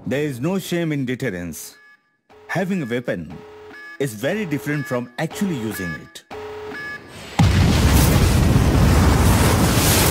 There is no shame in deterrence. Having a weapon is very different from actually using it.